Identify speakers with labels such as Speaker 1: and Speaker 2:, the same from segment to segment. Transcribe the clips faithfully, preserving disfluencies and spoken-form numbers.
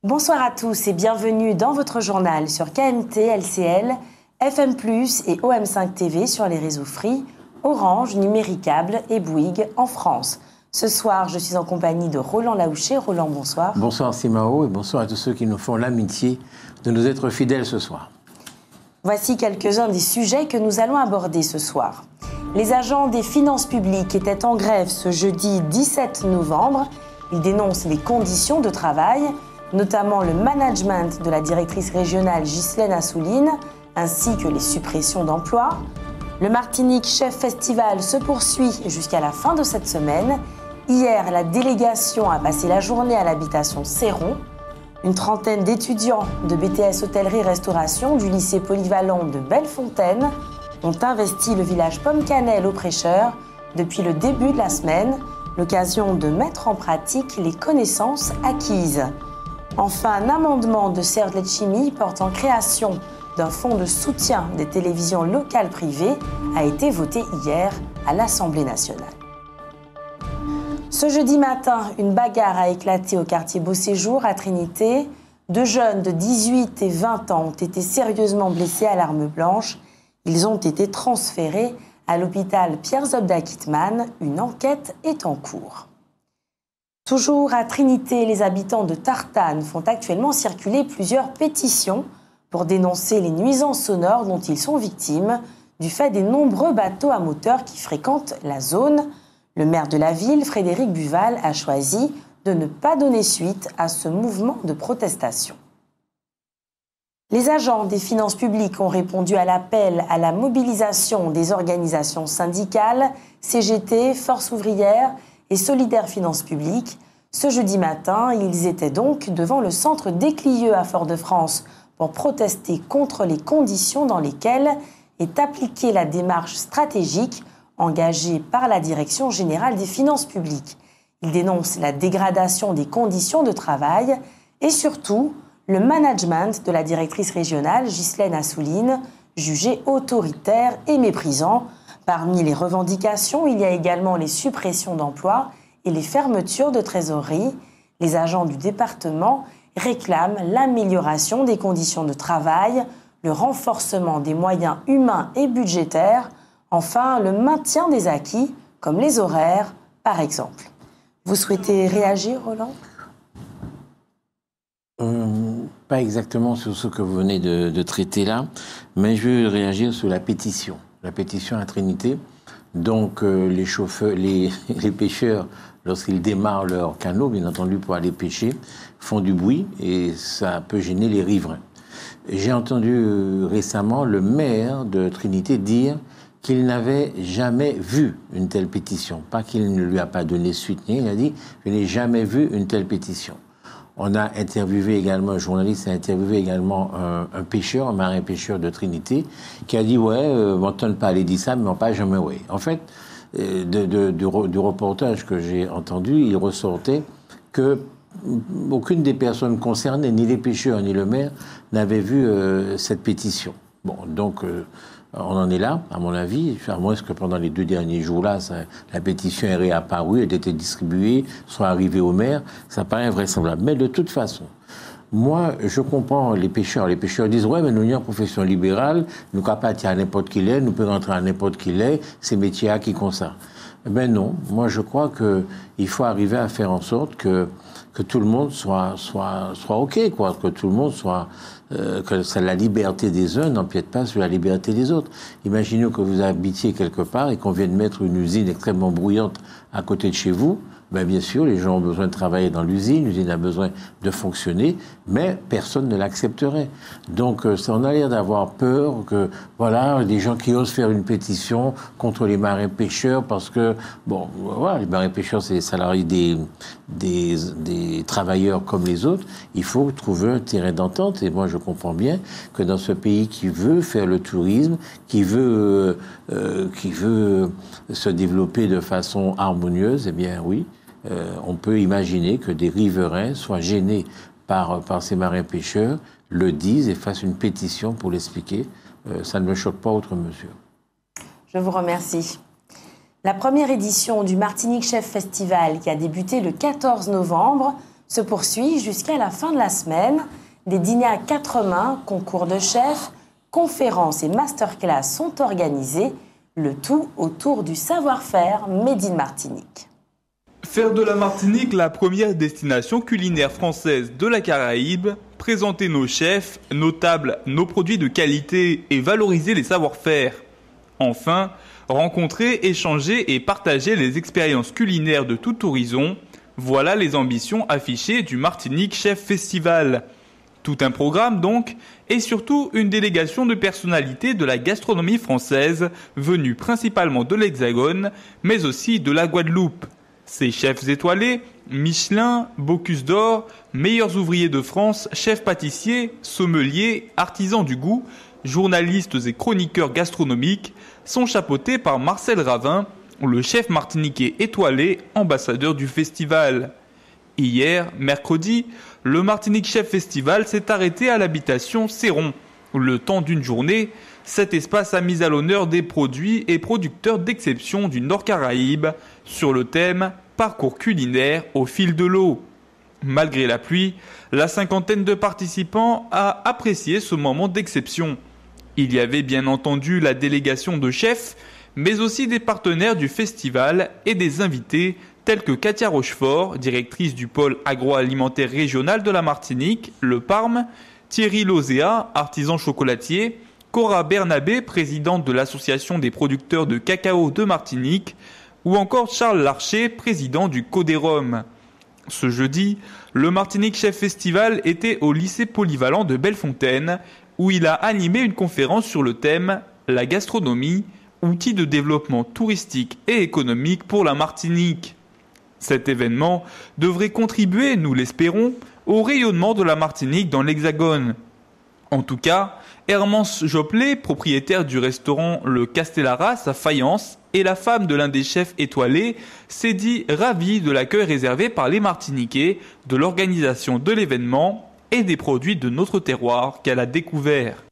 Speaker 1: Bonsoir à tous et bienvenue dans votre journal sur K M T, L C L, F M plus, et O M cinq T V sur les réseaux Free, Orange, Numéricable et Bouygues en France. Ce soir, je suis en compagnie de Roland Laouché. Roland, bonsoir.
Speaker 2: Bonsoir Simao et bonsoir à tous ceux qui nous font l'amitié de nous être fidèles ce soir.
Speaker 1: Voici quelques-uns des sujets que nous allons aborder ce soir. Les agents des finances publiques étaient en grève ce jeudi dix-sept novembre. Ils dénoncent les conditions de travail, notamment le management de la directrice régionale Ghislaine Assouline, ainsi que les suppressions d'emplois. Le Martinique Chef Festival se poursuit jusqu'à la fin de cette semaine. Hier, la délégation a passé la journée à l'habitation Céron. Une trentaine d'étudiants de B T S Hôtellerie-Restauration du lycée polyvalent de Bellefontaine ont investi le village Pomme-Cannelle au Prêcheur depuis le début de la semaine, l'occasion de mettre en pratique les connaissances acquises. Enfin, un amendement de Serge Letchimy portant création d'un fonds de soutien des télévisions locales privées a été voté hier à l'Assemblée nationale. Ce jeudi matin, une bagarre a éclaté au quartier Beau Séjour à Trinité. Deux jeunes de dix-huit et vingt ans ont été sérieusement blessés à l'arme blanche. Ils ont été transférés à l'hôpital Pierre-Zobda-Kittmann. Une enquête est en cours. Toujours à Trinité, les habitants de Tartane font actuellement circuler plusieurs pétitions pour dénoncer les nuisances sonores dont ils sont victimes du fait des nombreux bateaux à moteur qui fréquentent la zone. Le maire de la ville, Frédéric Buval, a choisi de ne pas donner suite à ce mouvement de protestation. Les agents des finances publiques ont répondu à l'appel à la mobilisation des organisations syndicales, C G T, Force ouvrière et Solidaires Finances publiques. Ce jeudi matin, ils étaient donc devant le centre Desclieux à Fort-de-France pour protester contre les conditions dans lesquelles est appliquée la démarche stratégique engagée par la Direction générale des finances publiques. Ils dénoncent la dégradation des conditions de travail et surtout le management de la directrice régionale Ghislaine Assouline, jugé autoritaire et méprisant. Parmi les revendications, il y a également les suppressions d'emplois et les fermetures de trésorerie. Les agents du département réclament l'amélioration des conditions de travail, le renforcement des moyens humains et budgétaires, enfin le maintien des acquis, comme les horaires, par exemple. Vous souhaitez réagir, Roland ?
Speaker 2: euh, Pas exactement sur ce que vous venez de, de traiter là, mais je veux réagir sur la pétition. La pétition à Trinité. Donc euh, les chauffeurs, les, les pêcheurs, lorsqu'ils démarrent leur canot, bien entendu pour aller pêcher, font du bruit et ça peut gêner les riverains. J'ai entendu euh, récemment le maire de Trinité dire qu'il n'avait jamais vu une telle pétition. Pas qu'il ne lui a pas donné suite, il a dit « je n'ai jamais vu une telle pétition ». On a interviewé également, un journaliste a interviewé également un, un pêcheur, un marin pêcheur de Trinité, qui a dit « ouais, euh, on ne pas aller dire ça, mais on pas jamais ouais ». En fait, euh, de, de, du, du reportage que j'ai entendu, il ressortait que aucune des personnes concernées, ni les pêcheurs ni le maire, n'avait vu euh, cette pétition. Bon, donc euh, on en est là, à mon avis, à moins que pendant les deux derniers jours-là, ça, la pétition est réapparue, elle était distribuée, soit arrivée au maire, ça paraît invraisemblable. Mais de toute façon, moi, je comprends les pêcheurs. Les pêcheurs disent, ouais, mais nous, nous, en profession libérale, nous ne pouvons pas partir à n'importe qui l'est, nous pouvons rentrer à n'importe qui l'est, ces métiers-là qui comme ça. Ben non, moi je crois qu'il faut arriver à faire en sorte que, que tout le monde soit, soit, soit OK, quoi, que tout le monde soit... Euh, que la liberté des uns n'empiète pas sur la liberté des autres. Imaginez que vous habitiez quelque part et qu'on vienne mettre une usine extrêmement bruyante à côté de chez vous. Ben bien sûr, les gens ont besoin de travailler dans l'usine, l'usine a besoin de fonctionner, mais personne ne l'accepterait. Donc, euh, ça, on a l'air d'avoir peur que, voilà, des gens qui osent faire une pétition contre les marins-pêcheurs parce que, bon, voilà, les marins-pêcheurs, c'est les salariés des, des, des travailleurs comme les autres. Il faut trouver un terrain d'entente. Et moi, je comprends bien que dans ce pays qui veut faire le tourisme, qui veut, euh, qui veut se développer de façon harmonieuse, eh bien, oui, Euh, on peut imaginer que des riverains soient gênés par, par ces marins-pêcheurs, le disent et fassent une pétition pour l'expliquer. Euh, ça ne me choque pas outre mesure.
Speaker 1: Je vous remercie. La première édition du Martinique Chef Festival, qui a débuté le quatorze novembre, se poursuit jusqu'à la fin de la semaine. Des dîners à quatre mains, concours de chefs, conférences et masterclass sont organisés, le tout autour du savoir-faire Made in Martinique.
Speaker 3: Faire de la Martinique la première destination culinaire française de la Caraïbe, présenter nos chefs, nos tables, nos produits de qualité et valoriser les savoir-faire. Enfin, rencontrer, échanger et partager les expériences culinaires de tout horizon, voilà les ambitions affichées du Martinique Chef Festival. Tout un programme donc, et surtout une délégation de personnalités de la gastronomie française, venus principalement de l'Hexagone, mais aussi de la Guadeloupe. Ces chefs étoilés, Michelin, Bocuse d'Or, meilleurs ouvriers de France, chefs pâtissiers, sommeliers, artisans du goût, journalistes et chroniqueurs gastronomiques, sont chapeautés par Marcel Ravin, le chef martiniquais étoilé, ambassadeur du festival. Hier, mercredi, le Martinique Chef Festival s'est arrêté à l'habitation Céron. Le temps d'une journée, cet espace a mis à l'honneur des produits et producteurs d'exception du Nord Caraïbe sur le thème « Parcours culinaire au fil de l'eau ». Malgré la pluie, la cinquantaine de participants a apprécié ce moment d'exception. Il y avait bien entendu la délégation de chefs, mais aussi des partenaires du festival et des invités tels que Katia Rochefort, directrice du pôle agroalimentaire régional de la Martinique, le Parme, Thierry Lozéa, artisan chocolatier, Cora Bernabé, présidente de l'association des producteurs de cacao de Martinique, ou encore Charles Larcher, président du Codérum. Ce jeudi, le Martinique Chef Festival était au lycée polyvalent de Bellefontaine, où il a animé une conférence sur le thème « La gastronomie, outil de développement touristique et économique pour la Martinique ». Cet événement devrait contribuer, nous l'espérons, au rayonnement de la Martinique dans l'Hexagone. En tout cas, Hermance Joplet, propriétaire du restaurant Le Castellaras à Fayence et la femme de l'un des chefs étoilés, s'est dit ravie de l'accueil réservé par les Martiniquais, de l'organisation de l'événement et des produits de notre terroir qu'elle a découverts.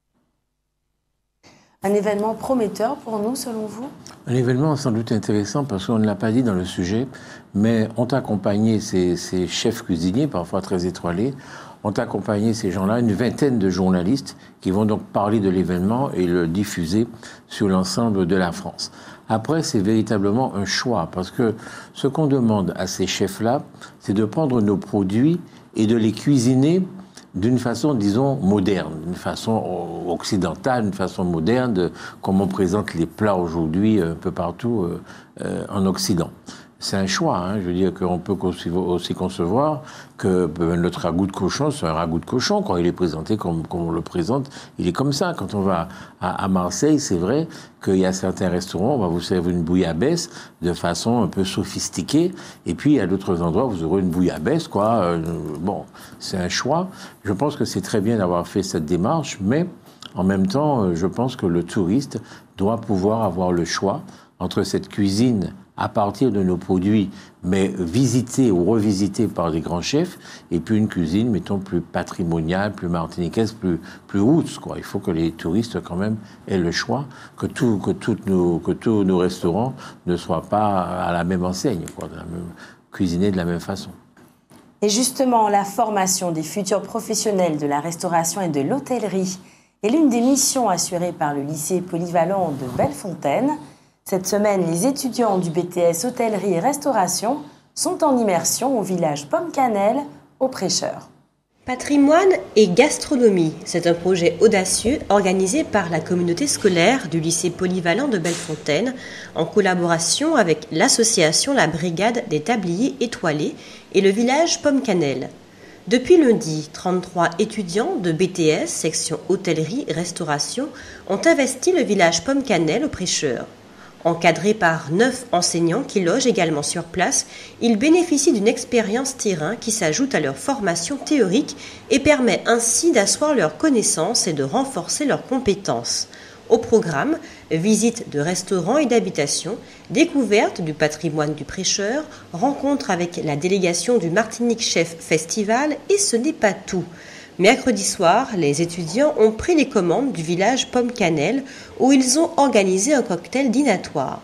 Speaker 1: Un événement prometteur pour nous, selon vous ?
Speaker 2: Un événement sans doute intéressant parce qu'on ne l'a pas dit dans le sujet, mais ont accompagné ces, ces chefs cuisiniers, parfois très étoilés, ont accompagné ces gens-là, une vingtaine de journalistes qui vont donc parler de l'événement et le diffuser sur l'ensemble de la France. Après, c'est véritablement un choix parce que ce qu'on demande à ces chefs-là, c'est de prendre nos produits et de les cuisiner d'une façon, disons, moderne, d'une façon occidentale, d'une façon moderne, de, comme on présente les plats aujourd'hui un peu partout euh, euh, en Occident. C'est un choix, hein. Je veux dire qu'on peut aussi concevoir que notre ragoût de cochon, c'est un ragoût de cochon. Quand il est présenté comme, comme on le présente, il est comme ça. Quand on va à, à Marseille, c'est vrai qu'il y a certains restaurants, on va vous servir une bouillabaisse de façon un peu sophistiquée. Et puis, à d'autres endroits, vous aurez une bouillabaisse, quoi. Euh, bon, c'est un choix. Je pense que c'est très bien d'avoir fait cette démarche, mais en même temps, je pense que le touriste doit pouvoir avoir le choix entre cette cuisine à partir de nos produits, mais visitée ou revisitée par des grands chefs, et puis une cuisine, mettons, plus patrimoniale, plus martiniquaise, plus, plus roots, quoi. Il faut que les touristes, quand même, aient le choix, que, tout, que, toutes nos, que tous nos restaurants ne soient pas à la même enseigne, quoi, de la même, cuisinés de la même façon.
Speaker 1: Et justement, la formation des futurs professionnels de la restauration et de l'hôtellerie est l'une des missions assurées par le lycée polyvalent de Bellefontaine. Cette semaine, les étudiants du B T S Hôtellerie et Restauration sont en immersion au village Pomme-Cannelle, au Prêcheur.
Speaker 4: Patrimoine et gastronomie, c'est un projet audacieux organisé par la communauté scolaire du lycée polyvalent de Bellefontaine en collaboration avec l'association La Brigade des Tabliers Étoilés et le village Pomme-Cannelle. Depuis lundi, trente-trois étudiants de B T S, section hôtellerie-restauration, ont investi le village Pomme-Cannelle au Prêcheur. Encadrés par neuf enseignants qui logent également sur place, ils bénéficient d'une expérience terrain qui s'ajoute à leur formation théorique et permet ainsi d'asseoir leurs connaissances et de renforcer leurs compétences. Au programme, visite de restaurants et d'habitations, découverte du patrimoine du Prêcheur, rencontre avec la délégation du Martinique Chef Festival et ce n'est pas tout. Mercredi soir, les étudiants ont pris les commandes du village Pomme-Cannelle où ils ont organisé un cocktail dînatoire.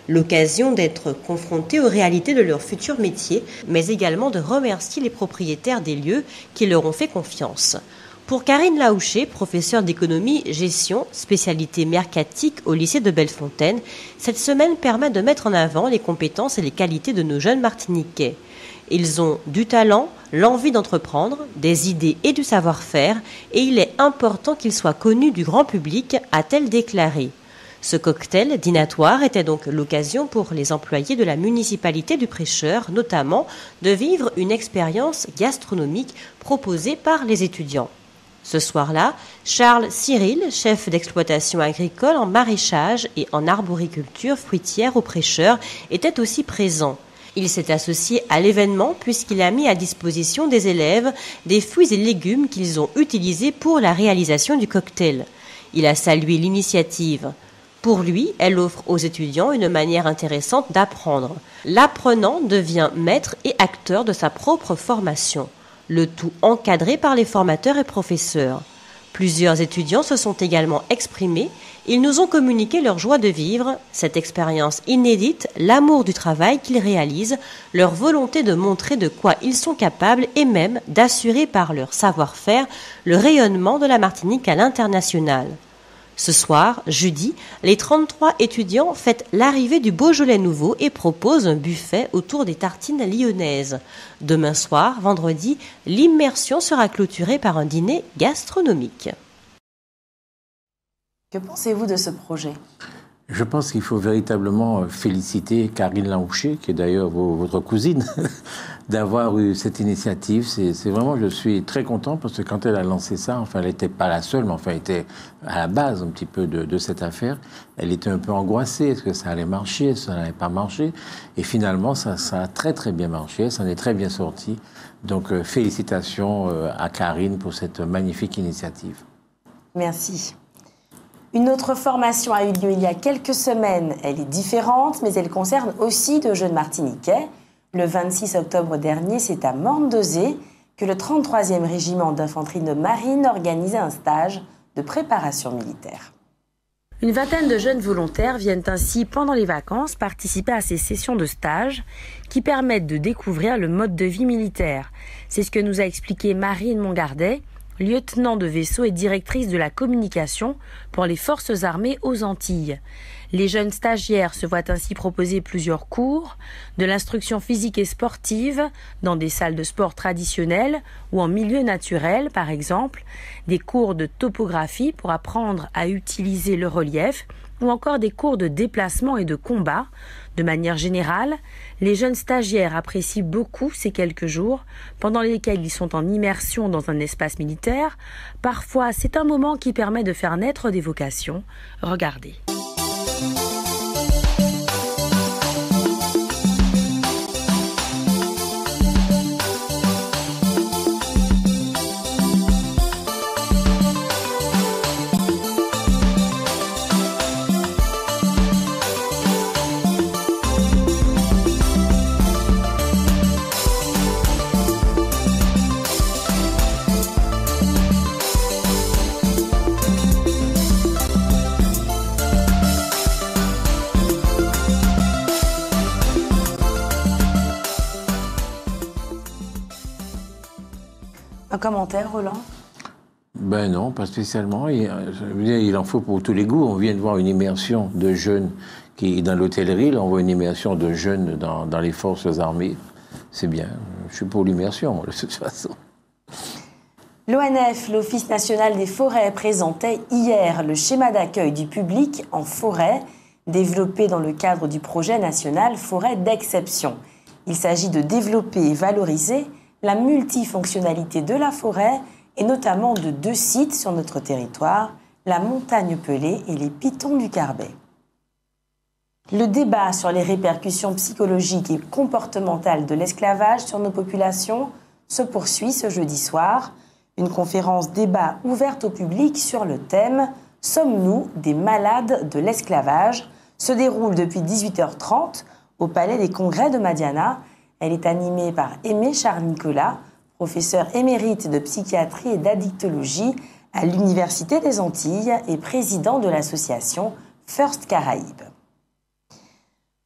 Speaker 4: L'occasion d'être confrontés aux réalités de leur futur métier, mais également de remercier les propriétaires des lieux qui leur ont fait confiance. Pour Karine Laouché, professeure d'économie-gestion, spécialité mercatique au lycée de Bellefontaine, cette semaine permet de mettre en avant les compétences et les qualités de nos jeunes Martiniquais. Ils ont du talent, l'envie d'entreprendre, des idées et du savoir-faire, et il est important qu'ils soient connus du grand public, a-t-elle déclaré. Ce cocktail dînatoire était donc l'occasion pour les employés de la municipalité du Prêcheur, notamment, de vivre une expérience gastronomique proposée par les étudiants. Ce soir-là, Charles Cyril, chef d'exploitation agricole en maraîchage et en arboriculture fruitière au Prêcheur, était aussi présent. Il s'est associé à l'événement puisqu'il a mis à disposition des élèves des fruits et légumes qu'ils ont utilisés pour la réalisation du cocktail. Il a salué l'initiative. Pour lui, elle offre aux étudiants une manière intéressante d'apprendre. L'apprenant devient maître et acteur de sa propre formation. Le tout encadré par les formateurs et professeurs. Plusieurs étudiants se sont également exprimés. Ils nous ont communiqué leur joie de vivre, cette expérience inédite, l'amour du travail qu'ils réalisent, leur volonté de montrer de quoi ils sont capables et même d'assurer par leur savoir-faire le rayonnement de la Martinique à l'international. Ce soir, jeudi, les trente-trois étudiants fêtent l'arrivée du Beaujolais nouveau et proposent un buffet autour des tartines lyonnaises. Demain soir, vendredi, l'immersion sera clôturée par un dîner gastronomique.
Speaker 1: Que pensez-vous de ce projet ?
Speaker 2: Je pense qu'il faut véritablement féliciter Karine Laouché, qui est d'ailleurs votre cousine, d'avoir eu cette initiative. C'est, c'est vraiment, je suis très content parce que quand elle a lancé ça, enfin, elle n'était pas la seule, mais enfin, elle était à la base un petit peu de, de cette affaire. Elle était un peu angoissée. Est-ce que ça allait marcher? Est-ce que ça n'allait pas marcher? Et finalement, ça, ça a très, très bien marché. Ça en est très bien sorti. Donc, euh, félicitations euh, à Karine pour cette magnifique initiative.
Speaker 1: Merci. Une autre formation a eu lieu il y a quelques semaines. Elle est différente, mais elle concerne aussi de jeunes Martiniquais. Le vingt-six octobre dernier, c'est à Morne-Dosé que le trente-troisième régiment d'infanterie de marine organisait un stage de préparation militaire. Une vingtaine de jeunes volontaires viennent ainsi, pendant les vacances, participer à ces sessions de stage qui permettent de découvrir le mode de vie militaire. C'est ce que nous a expliqué Marine Mongardet, lieutenant de vaisseau et directrice de la communication pour les forces armées aux Antilles. Les jeunes stagiaires se voient ainsi proposer plusieurs cours, de l'instruction physique et sportive dans des salles de sport traditionnelles ou en milieu naturel par exemple, des cours de topographie pour apprendre à utiliser le relief ou encore des cours de déplacement et de combat. De manière générale, les jeunes stagiaires apprécient beaucoup ces quelques jours pendant lesquels ils sont en immersion dans un espace militaire. Parfois, c'est un moment qui permet de faire naître des vocations. Regardez. Un commentaire, Roland?
Speaker 2: Ben non, pas spécialement. Il, il en faut pour tous les goûts. On vient de voir une immersion de jeunes qui, dans l'hôtellerie. Là, on voit une immersion de jeunes dans, dans les forces armées. C'est bien. Je suis pour l'immersion, de toute façon.
Speaker 1: L'O N F, l'Office national des forêts, présentait hier le schéma d'accueil du public en forêt, développé dans le cadre du projet national Forêt d'exception. Il s'agit de développer et valoriser la multifonctionnalité de la forêt et notamment de deux sites sur notre territoire, la Montagne Pelée et les Pitons du Carbet. Le débat sur les répercussions psychologiques et comportementales de l'esclavage sur nos populations se poursuit ce jeudi soir. Une conférence débat ouverte au public sur le thème « Sommes-nous des malades de l'esclavage ?» se déroule depuis dix-huit heures trente au Palais des Congrès de Madiana. Elle est animée par Aimé Charles-Nicolas, professeur émérite de psychiatrie et d'addictologie à l'Université des Antilles et président de l'association First Caraïbes.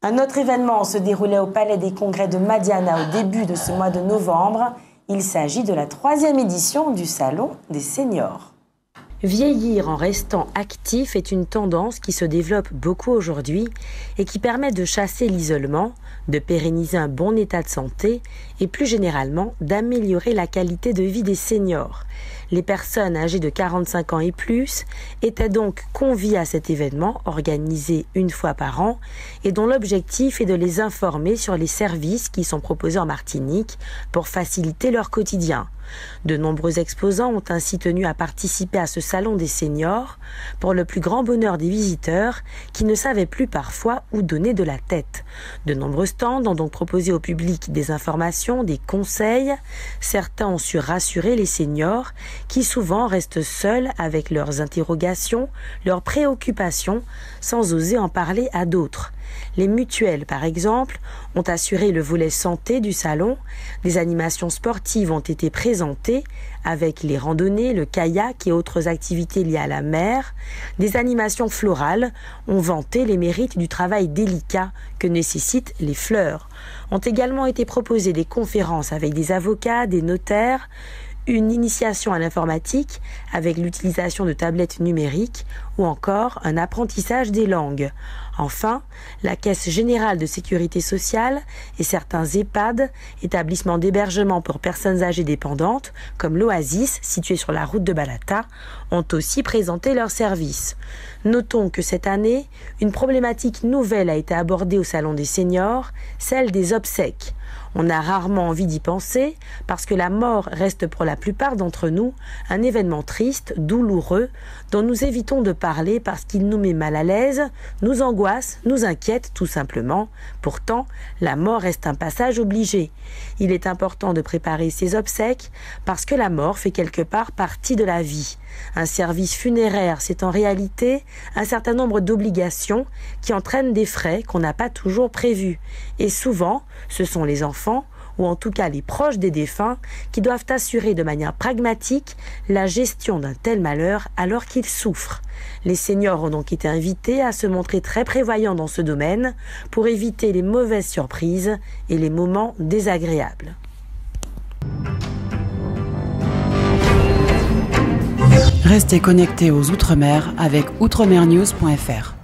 Speaker 1: Un autre événement se déroulait au Palais des Congrès de Madiana au début de ce mois de novembre. Il s'agit de la troisième édition du Salon des seniors. Vieillir en restant actif est une tendance qui se développe beaucoup aujourd'hui et qui permet de chasser l'isolement, de pérenniser un bon état de santé et plus généralement d'améliorer la qualité de vie des seniors. Les personnes âgées de quarante-cinq ans et plus étaient donc conviées à cet événement organisé une fois par an et dont l'objectif est de les informer sur les services qui sont proposés en Martinique pour faciliter leur quotidien. De nombreux exposants ont ainsi tenu à participer à ce salon des seniors pour le plus grand bonheur des visiteurs qui ne savaient plus parfois où donner de la tête. De nombreux stands ont donc proposé au public des informations, des conseils. Certains ont su rassurer les seniors qui souvent restent seuls avec leurs interrogations, leurs préoccupations, sans oser en parler à d'autres. Les mutuelles, par exemple, ont assuré le volet santé du salon. Des animations sportives ont été présentées avec les randonnées, le kayak et autres activités liées à la mer. Des animations florales ont vanté les mérites du travail délicat que nécessitent les fleurs. Ont également été proposées des conférences avec des avocats, des notaires, une initiation à l'informatique avec l'utilisation de tablettes numériques ou encore un apprentissage des langues. Enfin, la Caisse générale de sécurité sociale et certains EHPAD, établissements d'hébergement pour personnes âgées dépendantes, comme l'Oasis, situé sur la route de Balata, ont aussi présenté leurs services. Notons que cette année, une problématique nouvelle a été abordée au Salon des seniors, celle des obsèques. On a rarement envie d'y penser parce que la mort reste pour la plupart d'entre nous un événement triste, douloureux, dont nous évitons de parler parce qu'il nous met mal à l'aise, nous angoisse, nous inquiète tout simplement. Pourtant, la mort reste un passage obligé. Il est important de préparer ses obsèques parce que la mort fait quelque part partie de la vie. Un service funéraire, c'est en réalité un certain nombre d'obligations qui entraînent des frais qu'on n'a pas toujours prévus. Et souvent, ce sont les enfants, ou en tout cas les proches des défunts, qui doivent assurer de manière pragmatique la gestion d'un tel malheur alors qu'ils souffrent. Les seniors ont donc été invités à se montrer très prévoyants dans ce domaine pour éviter les mauvaises surprises et les moments désagréables.
Speaker 5: Restez connectés aux Outre-mer avec outremernews point f r.